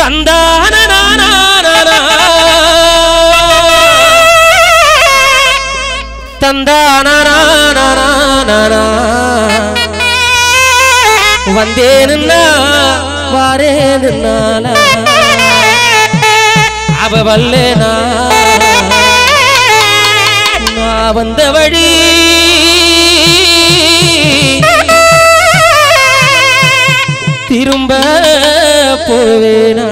வந்தேன்னா வாரேன்னால அவ வல்லேனா நான் வந்த வழி திரும்ப போவேனா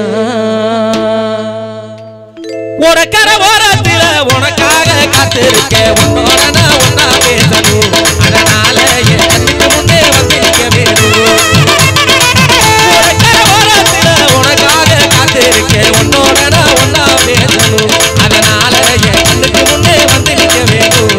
உனக்கர ஓரத்துல உனக்காக காத்திருக்கேன் உன்னோட நான் ஒன்னா பேசணும் அதனால எனக்கு முன்னே வந்து நிற்க வேணும் உனக்கர ஓரத்துல உனக்காக காத்திருக்கேன் உன்னோட நான் ஒன்னா பேசணும் அதனால எனக்கு முன்னே வந்து நிற்க வேணும்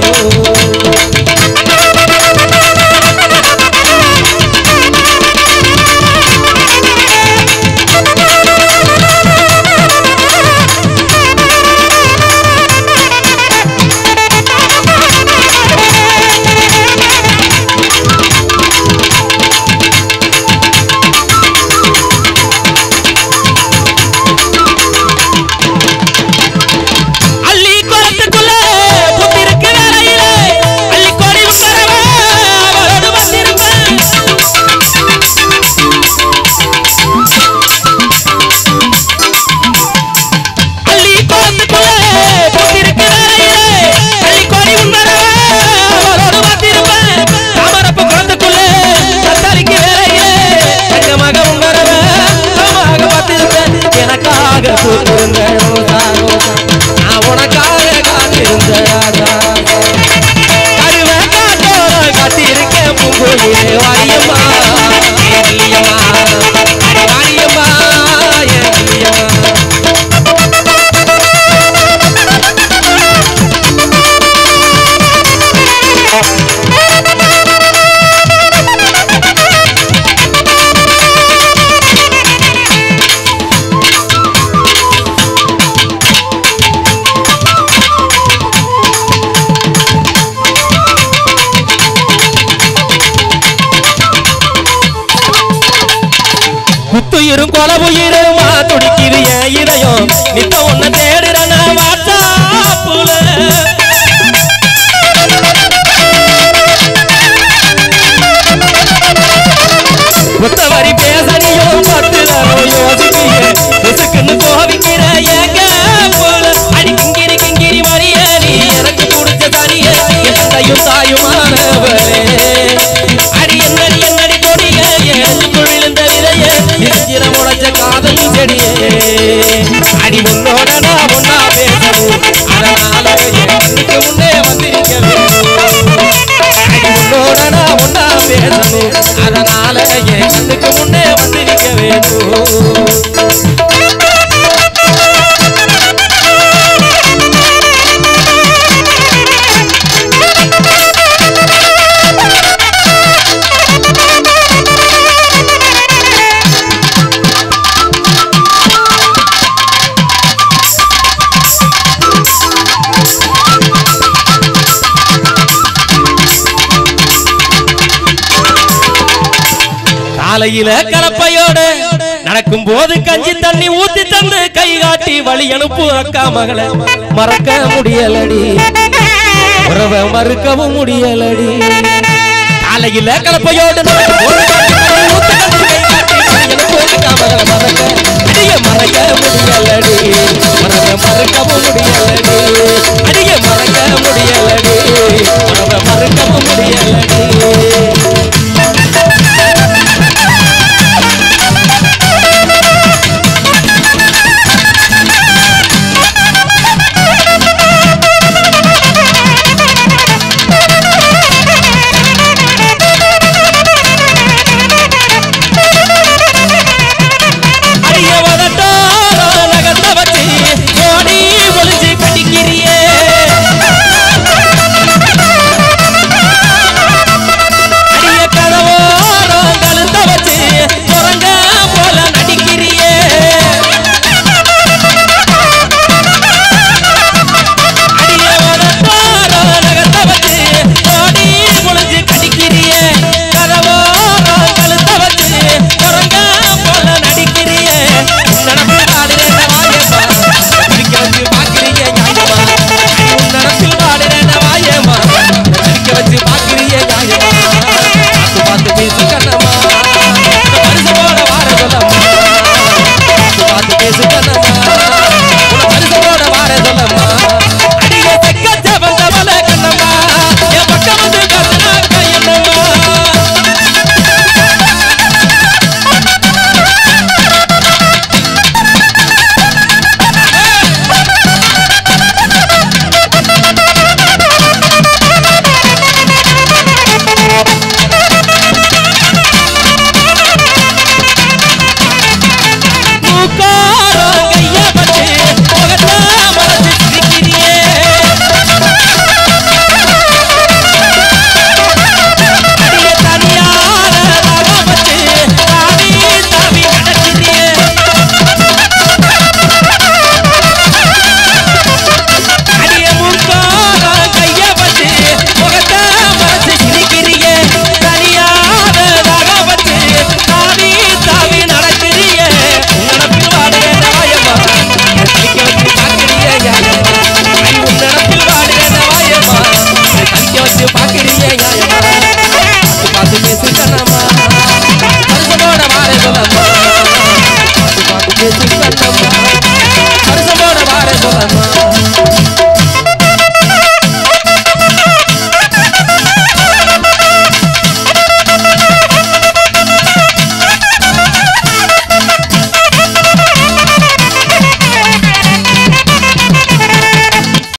குத்துயிரும் கொலவுயிரும் துடிக்குது என் இதயம் நித்த ஒன்ன தேடுறன வாட்ஸ்அப்புல ஒத்த வரி பேசனியும் பத்து தரம் யோசிக்கிய உசுக்குன்னு கோவிக்கிற எங்க போல அடி கிங்கிரி கிங்கிரி மறிய நீ எனக்கு பிடிச்ச தனிய எந்தையும் தாயுமானவளே அடி என்னடி என்னடி கொடிய எனக்குள் விழுந்த விதைய இருக்கிற முளைச்ச காதல் செடியே அடி உன்னோட நான் ஒன்னா பேசணும் அதனால எனக்கு முன்னே வந்திருக்க வேணும் அடி உன்னோட நான் ஒன்னா பேசணும் அதனால எனக்கு முன்னே வந்திருக்க வேணும் காலையில கலப்பையோட நடக்கும் போது கஞ்சி தண்ணி ஊத்தி தந்து கை காட்டி வழி அனுப்பு அக்கா மகளை மறக்க முடியலடி உறவை மறுக்கவும் முடியலடி காலையில கலப்பையோட நடக்கும் போது அக்கா மகளை மறக்க முடியலடி உறவை மறுக்கவும் முடியலடி அடிய மறக்க முடியலடி உறவை மறுக்கவும் முடியலடி இது பாக்குறியே நியாயமா